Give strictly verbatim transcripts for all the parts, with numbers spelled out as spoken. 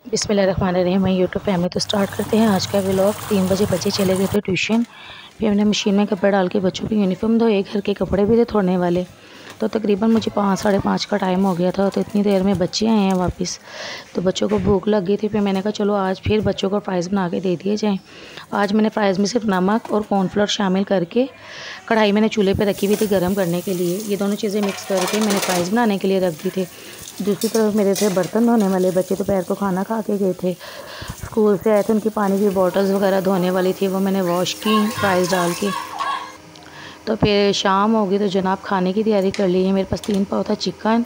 बिस्मिल्लाहिर्रहमानिर्रहीम। मैं YouTube family तो स्टार्ट करते हैं आज का व्लॉग। तीन बजे बच्चे चले गए थे ट्यूशन। फिर हमने मशीन में कपड़े डाल के बच्चों की यूनिफॉर्म धोए, घर के कपड़े भी थे धोने वाले। तो तकरीबन मुझे पाँच साढ़े पाँच का टाइम हो गया था। तो इतनी देर में बच्चे आए हैं वापस। तो बच्चों को भूख लग गई थी। फिर मैंने कहा चलो आज फिर बच्चों को फ्राइज़ बना के दे दिए जाएँ। आज मैंने फ्राइज़ में सिर्फ नमक और कॉर्नफ्लोर शामिल करके कढ़ाई मैंने चूल्हे पे रखी हुई थी गर्म करने के लिए। ये दोनों चीज़ें मिक्स करके मैंने फ्राइज़ बनाने के लिए रख दी थी। दूसरी तरफ मेरे थे बर्तन धोने वाले। बच्चे दोपहर को खाना खा के गए थे, स्कूल से आए थे, उनकी पानी की बॉटल्स वगैरह धोने वाली थी, वो मैंने वॉश की फ्राइज़ डाल के। तो फिर शाम हो गई तो जनाब खाने की तैयारी कर ली है। मेरे पास तीन पाव था चिकन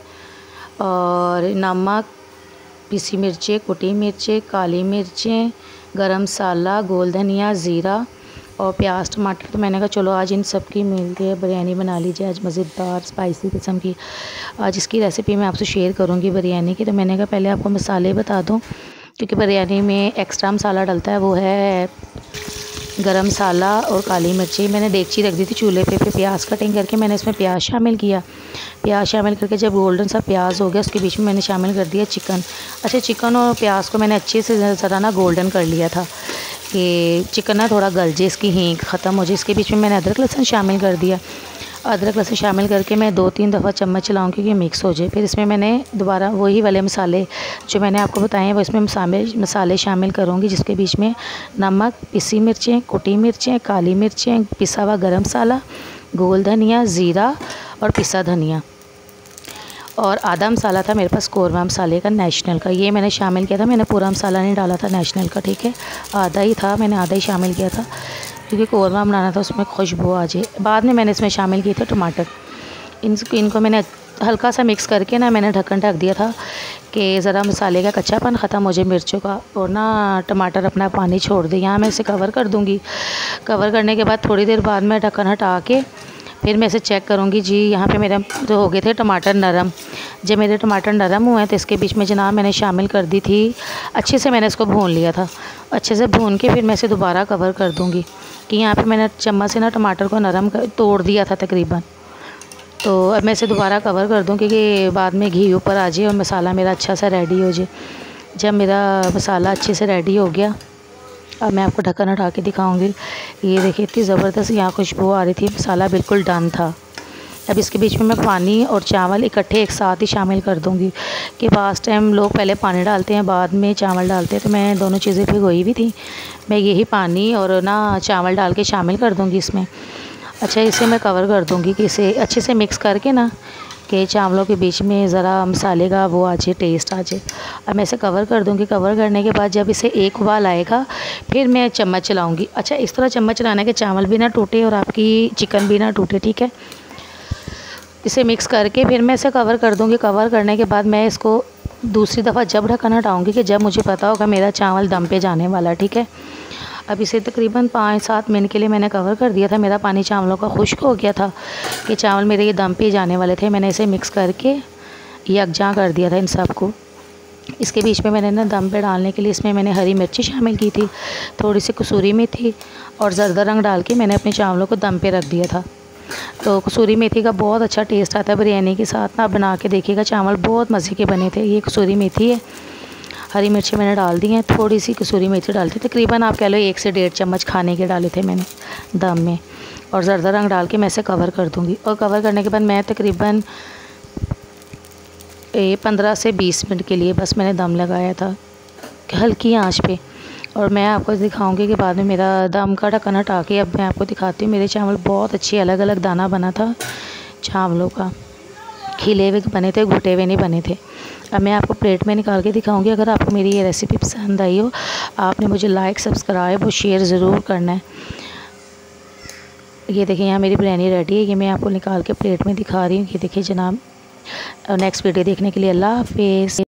और नमक, पिसी मिर्चें, कुटी मिर्चें, काली मिर्चें, गरम मसाला, गोल धनिया, ज़ीरा और प्याज टमाटर। तो मैंने कहा चलो आज इन सब की मिल के बिरयानी बना लीजिए, आज मज़ेदार स्पाइसी किस्म की। आज इसकी रेसिपी मैं आपसे शेयर करूँगी बिरयानी की। तो मैंने कहा पहले आपको मसाले बता दूँ, क्योंकि बिरयानी में एक्स्ट्रा मसाला डलता है, वो है गरम मसाला और काली मिर्ची। मैंने देगची रख दी थी चूल्हे पे। फिर प्याज कटिंग करके मैंने इसमें प्याज शामिल किया। प्याज शामिल करके जब गोल्डन सा प्याज हो गया, उसके बीच में मैंने शामिल कर दिया चिकन। अच्छा, चिकन और प्याज को मैंने अच्छे से ज़रा ना गोल्डन कर लिया था कि चिकन ना थोड़ा गल जाए, इसकी हींग ख़त्म हो जाए। इसके बीच में मैंने अदरक लहसुन शामिल कर दिया। अदरक लहसुन शामिल करके मैं दो तीन दफ़ा चम्मच चलाऊँ क्योंकि मिक्स हो जाए। फिर इसमें मैंने दोबारा वही वाले मसाले जो मैंने आपको बताए हैं वो इसमें मसाले मसाले शामिल करूँगी, जिसके बीच में नमक, पिसी मिर्चें, कुटी मिर्चें, काली मिर्चें, पिसा हुआ गरम मसाला, गोल धनिया, ज़ीरा और पिसा धनिया और आधा मसाला था मेरे पास कौरमा मसाले का, नेशनल का। ये मैंने शामिल किया था। मैंने पूरा मसाला नहीं डाला था नेशनल का, ठीक है, आधा ही था, मैंने आधा ही शामिल किया था क्योंकि कौरमा बनाना था, उसमें खुशबू आ जाए। बाद में मैंने इसमें शामिल किए थे टमाटर। इन इनको मैंने हल्का सा मिक्स करके ना मैंने ढक्कन ढक दिया था कि ज़रा मसाले का कच्चापन ख़त्म हो जाए मिर्चों का, और ना टमाटर अपना पानी छोड़ दे। यहाँ मैं इसे कवर कर दूँगी। कवर करने के बाद थोड़ी देर बाद मैं ढक्कन हटा के फिर मैं इसे चेक करूँगी। जी यहाँ पे मेरे जो हो गए थे टमाटर नरम। जब मेरे टमाटर नरम हुए तो इसके बीच में जनाब मैंने शामिल कर दी थी, अच्छे से मैंने इसको भून लिया था। अच्छे से भून के फिर मैं इसे दोबारा कवर कर दूँगी कि यहाँ पे मैंने चम्मच से ना टमाटर को नरम कर तोड़ दिया था तकरीबन। तो अब मैं इसे दोबारा कवर कर दूँ क्योंकि बाद में घी ऊपर आ जाए और मसाला मेरा अच्छा सा रेडी हो जाए। जब मेरा मसाला अच्छे से रेडी हो गया, अब मैं आपको ढक्कन हटा के दिखाऊंगी। ये देखिए इतनी ज़बरदस्त यहाँ खुशबू आ रही थी, मसाला बिल्कुल डन था। अब इसके बीच में मैं पानी और चावल इकट्ठे एक साथ ही शामिल कर दूंगी कि पास टाइम लोग पहले पानी डालते हैं बाद में चावल डालते हैं, तो मैं दोनों चीज़ें भिगोई भी थी। मैं यही पानी और ना चावल डाल के शामिल कर दूँगी इसमें। अच्छा, इसे मैं कवर कर दूँगी कि इसे अच्छे से मिक्स करके ना कि चावलों के बीच में ज़रा मसाले का वो आ जाए, टेस्ट आ जाए। अब मैं इसे कवर कर दूँगी। कवर करने के बाद जब इसे एक उबाल आएगा फिर मैं चम्मच चलाऊँगी। अच्छा, इस तरह चम्मच चलाने के चावल भी ना टूटे और आपकी चिकन भी ना टूटे, ठीक है। इसे मिक्स करके फिर मैं इसे कवर कर दूँगी। कवर करने के बाद मैं इसको दूसरी दफ़ा जब ढक्कन हटाऊँगी कि जब मुझे पता होगा मेरा चावल दम पे जाने वाला, ठीक है। अब इसे तकरीबन पाँच सात मिनट के लिए मैंने कवर कर दिया था। मेरा पानी चावलों का खुश्क हो गया था कि चावल मेरे ये दम पे जाने वाले थे। मैंने इसे मिक्स करके यकजा कर दिया था इन सब को। इसके बीच में मैंने ना दम पे डालने के लिए इसमें मैंने हरी मिर्ची शामिल की थी, थोड़ी सी कसूरी मेथी और ज़रदा रंग डाल के मैंने अपने चावलों को दम पे रख दिया था। तो कसूरी मेथी का बहुत अच्छा टेस्ट आता है बिरयानी के साथ, ना बना के देखिएगा। चावल बहुत मज़े के बने थे। ये कसूरी मेथी है, हरी मिर्ची मैंने डाल दी हैं, थोड़ी सी कसूरी मेथी डाल दी, तकरीबन आप कह लो एक से डेढ़ चम्मच खाने के डाले थे मैंने दम में, और ज़रदा रंग डाल के मैं इसे कवर कर दूँगी। और कवर करने के बाद मैं तकरीबन पंद्रह से बीस मिनट के लिए बस मैंने दम लगाया था हल्की आंच पे। और मैं आपको दिखाऊंगी कि बाद में मेरा दम का ढक्कन हटा के अब मैं आपको दिखाती हूँ। मेरे चावल बहुत अच्छे अलग अलग दाना बना था चावलों का, खिले हुए बने थे, घुटे हुए नहीं बने थे। अब मैं आपको प्लेट में निकाल के दिखाऊंगी। अगर आपको मेरी ये रेसिपी पसंद आई हो, आपने मुझे लाइक, सब्सक्राइब और शेयर ज़रूर करना है। ये देखिए यहाँ मेरी बिरयानी रेडी है। ये मैं आपको निकाल के प्लेट में दिखा रही हूँ। ये देखिए जनाब। नेक्स्ट वीडियो देखने के लिए अल्लाह हाफिज़।